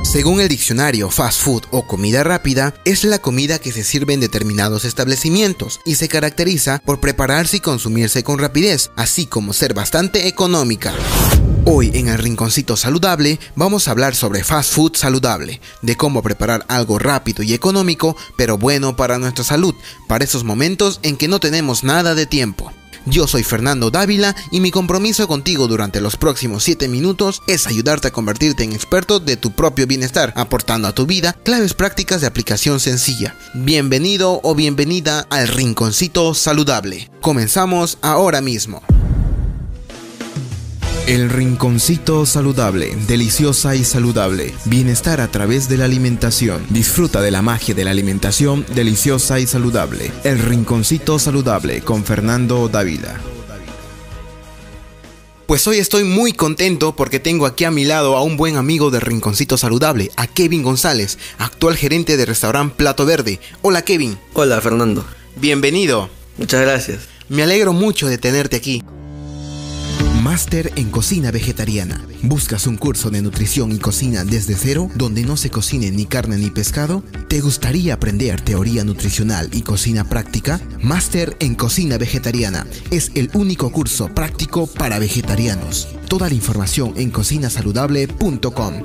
Según el diccionario, fast food o comida rápida es la comida que se sirve en determinados establecimientos y se caracteriza por prepararse y consumirse con rapidez, así como ser bastante económica. Hoy en el Rinconcito Saludable vamos a hablar sobre fast food saludable, de cómo preparar algo rápido y económico, pero bueno para nuestra salud, para esos momentos en que no tenemos nada de tiempo. Yo soy Fernando Dávila y mi compromiso contigo durante los próximos 7 minutos es ayudarte a convertirte en experto de tu propio bienestar, aportando a tu vida claves prácticas de aplicación sencilla. Bienvenido o bienvenida al Rinconcito Saludable. Comenzamos ahora mismo. El Rinconcito Saludable, deliciosa y saludable. Bienestar a través de la alimentación. Disfruta de la magia de la alimentación deliciosa y saludable. El Rinconcito Saludable con Fernando Dávila. Pues hoy estoy muy contento porque tengo aquí a mi lado a un buen amigo del Rinconcito Saludable, a Kevin González, actual gerente de restaurante Plato Verde. Hola Kevin. Hola Fernando. Bienvenido. Muchas gracias. Me alegro mucho de tenerte aquí. Máster en cocina vegetariana. ¿Buscas un curso de nutrición y cocina desde cero, donde no se cocine ni carne ni pescado? ¿Te gustaría aprender teoría nutricional y cocina práctica? Máster en cocina vegetariana es el único curso práctico para vegetarianos. Toda la información en cocinasaludable.com.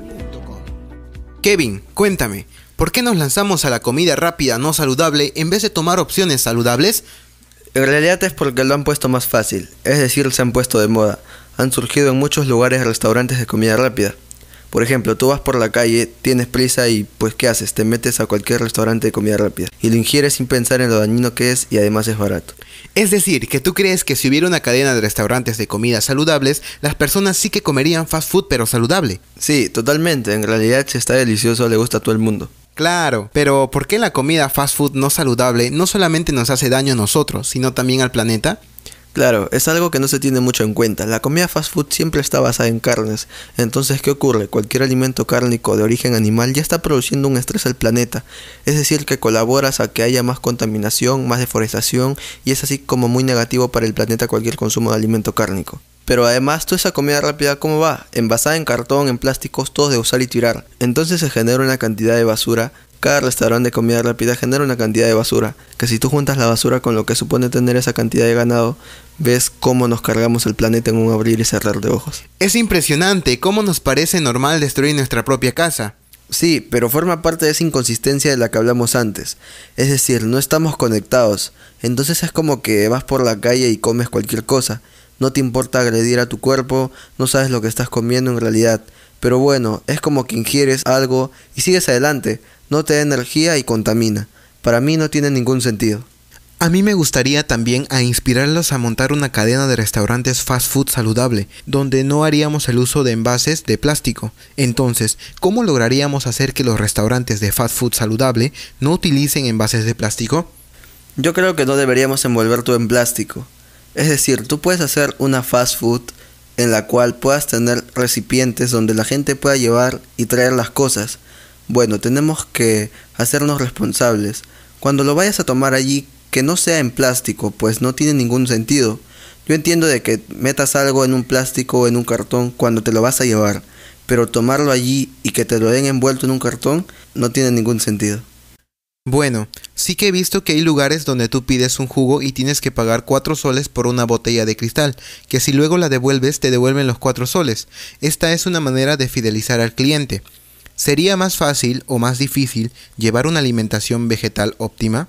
Kevin, cuéntame, ¿por qué nos lanzamos a la comida rápida no saludable en vez de tomar opciones saludables? En realidad es porque lo han puesto más fácil, es decir, se han puesto de moda. Han surgido en muchos lugares restaurantes de comida rápida. Por ejemplo, tú vas por la calle, tienes prisa y pues ¿qué haces? Te metes a cualquier restaurante de comida rápida y lo ingieres sin pensar en lo dañino que es y además es barato. Es decir, que tú crees que si hubiera una cadena de restaurantes de comidas saludables, las personas sí que comerían fast food pero saludable. Sí, totalmente, en realidad si está delicioso le gusta a todo el mundo. Claro, pero ¿por qué la comida fast food no saludable no solamente nos hace daño a nosotros, sino también al planeta? Claro, es algo que no se tiene mucho en cuenta. La comida fast food siempre está basada en carnes. Entonces, ¿qué ocurre? Cualquier alimento cárnico de origen animal ya está produciendo un estrés al planeta. Es decir, que colaboras a que haya más contaminación, más deforestación y es así como muy negativo para el planeta cualquier consumo de alimento cárnico. Pero además, toda esa comida rápida, ¿cómo va? Envasada en cartón, en plásticos, todos de usar y tirar. Entonces se genera una cantidad de basura. Cada restaurante de comida rápida genera una cantidad de basura, que si tú juntas la basura con lo que supone tener esa cantidad de ganado, ves cómo nos cargamos el planeta en un abrir y cerrar de ojos. Es impresionante cómo nos parece normal destruir nuestra propia casa. Sí, pero forma parte de esa inconsistencia de la que hablamos antes. Es decir, no estamos conectados. Entonces es como que vas por la calle y comes cualquier cosa. No te importa agredir a tu cuerpo, no sabes lo que estás comiendo en realidad. Pero bueno, es como que ingieres algo y sigues adelante. No te da energía y contamina. Para mí no tiene ningún sentido. A mí me gustaría también a inspirarlos a montar una cadena de restaurantes fast food saludable, donde no haríamos el uso de envases de plástico. Entonces, ¿cómo lograríamos hacer que los restaurantes de fast food saludable no utilicen envases de plástico? Yo creo que no deberíamos envolver todo en plástico. Es decir, tú puedes hacer una fast food en la cual puedas tener recipientes donde la gente pueda llevar y traer las cosas. Bueno, tenemos que hacernos responsables. Cuando lo vayas a tomar allí, que no sea en plástico, pues no tiene ningún sentido. Yo entiendo de que metas algo en un plástico o en un cartón cuando te lo vas a llevar, pero tomarlo allí y que te lo den envuelto en un cartón no tiene ningún sentido. Bueno, sí que he visto que hay lugares donde tú pides un jugo y tienes que pagar 4 soles por una botella de cristal, que si luego la devuelves te devuelven los 4 soles. Esta es una manera de fidelizar al cliente. ¿Sería más fácil o más difícil llevar una alimentación vegetal óptima?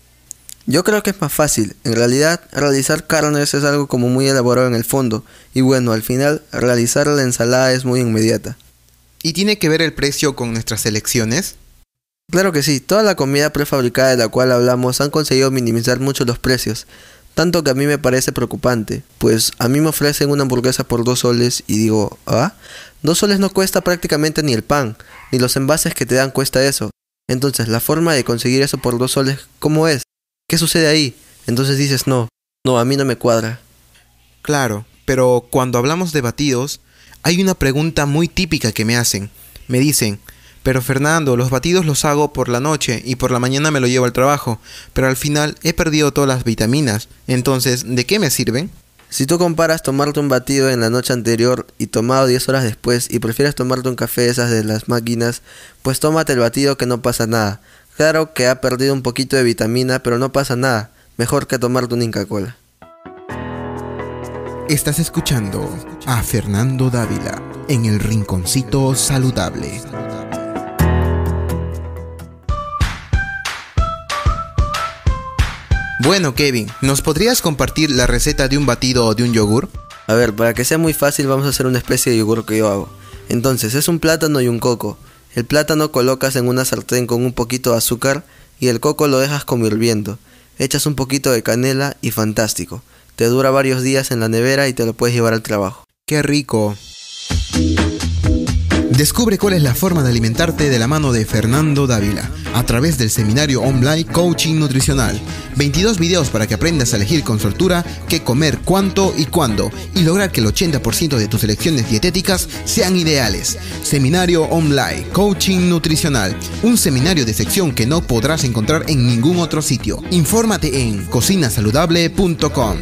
Yo creo que es más fácil. En realidad, realizar carnes es algo como muy elaborado en el fondo. Y bueno, al final, realizar la ensalada es muy inmediata. ¿Y tiene que ver el precio con nuestras elecciones? Claro que sí, toda la comida prefabricada de la cual hablamos han conseguido minimizar mucho los precios. Tanto que a mí me parece preocupante, pues a mí me ofrecen una hamburguesa por 2 soles y digo, ¿ah? 2 soles no cuesta prácticamente ni el pan, ni los envases que te dan cuesta eso. Entonces, la forma de conseguir eso por 2 soles, ¿cómo es? ¿Qué sucede ahí? Entonces dices, no, a mí no me cuadra. Claro, pero cuando hablamos de batidos, hay una pregunta muy típica que me hacen. Me dicen, pero Fernando, los batidos los hago por la noche y por la mañana me lo llevo al trabajo, pero al final he perdido todas las vitaminas, entonces, ¿de qué me sirven? Si tú comparas tomarte un batido en la noche anterior y tomado 10 horas después y prefieres tomarte un café esas de las máquinas, pues tómate el batido que no pasa nada. Claro que ha perdido un poquito de vitamina, pero no pasa nada. Mejor que tomarte una Inca Kola. Estás escuchando a Fernando Dávila en el Rinconcito Saludable. Bueno, Kevin, ¿nos podrías compartir la receta de un batido o de un yogur? A ver, para que sea muy fácil vamos a hacer una especie de yogur que yo hago. Entonces, es un plátano y un coco. El plátano colocas en una sartén con un poquito de azúcar y el coco lo dejas como hirviendo. Echas un poquito de canela y fantástico. Te dura varios días en la nevera y te lo puedes llevar al trabajo. ¡Qué rico! Descubre cuál es la forma de alimentarte de la mano de Fernando Dávila a través del seminario online Coaching Nutricional. 22 videos para que aprendas a elegir con soltura qué comer, cuánto y cuándo y lograr que el 80% de tus elecciones dietéticas sean ideales. Seminario online Coaching Nutricional, un seminario de sección que no podrás encontrar en ningún otro sitio. Infórmate en cocinasaludable.com.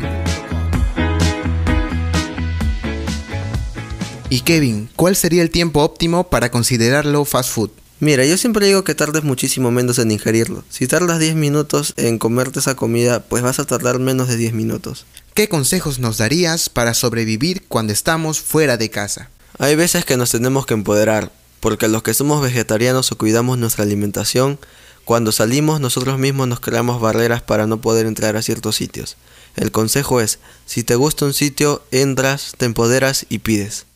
Y Kevin, ¿cuál sería el tiempo óptimo para considerarlo fast food? Mira, yo siempre digo que tardes muchísimo menos en ingerirlo. Si tardas 10 minutos en comerte esa comida, pues vas a tardar menos de 10 minutos. ¿Qué consejos nos darías para sobrevivir cuando estamos fuera de casa? Hay veces que nos tenemos que empoderar, porque los que somos vegetarianos o cuidamos nuestra alimentación, cuando salimos nosotros mismos nos creamos barreras para no poder entrar a ciertos sitios. El consejo es, si te gusta un sitio, entras, te empoderas y pides.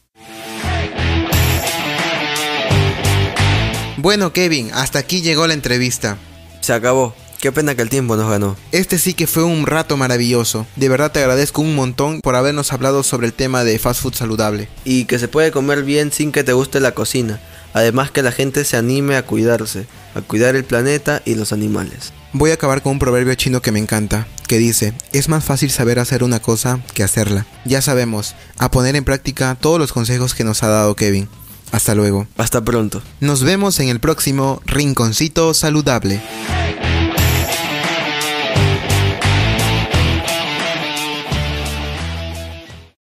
Bueno, Kevin, hasta aquí llegó la entrevista. Se acabó. Qué pena que el tiempo nos ganó. Este sí que fue un rato maravilloso. De verdad te agradezco un montón por habernos hablado sobre el tema de fast food saludable. Y que se puede comer bien sin que te guste la cocina. Además que la gente se anime a cuidarse, a cuidar el planeta y los animales. Voy a acabar con un proverbio chino que me encanta, que dice, es más fácil saber hacer una cosa que hacerla. Ya sabemos, a poner en práctica todos los consejos que nos ha dado Kevin. Hasta luego. Hasta pronto. Nos vemos en el próximo Rinconcito Saludable.